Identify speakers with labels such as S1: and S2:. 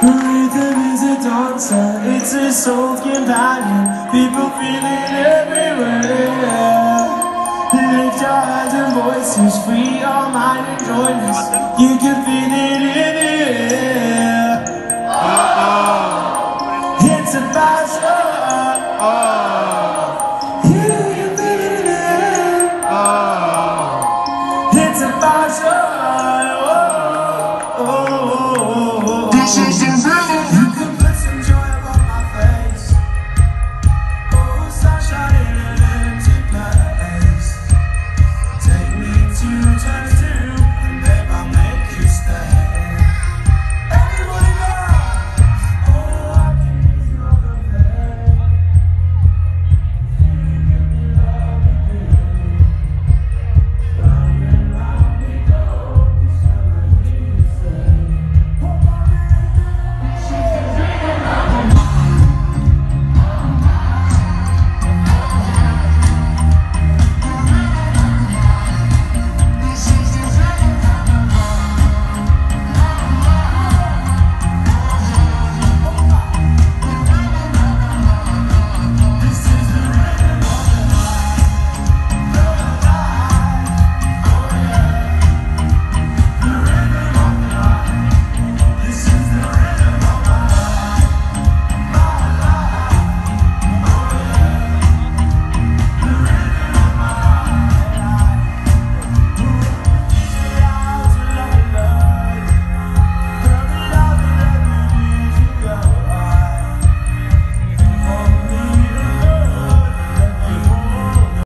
S1: Rhythm is a dancer, it's a soul companion. People feel it everywhere. Lift your hands and voices, free your mind and join us. You can feel it in the air. It's a passion. You can feel it in the air. It's a passion. This is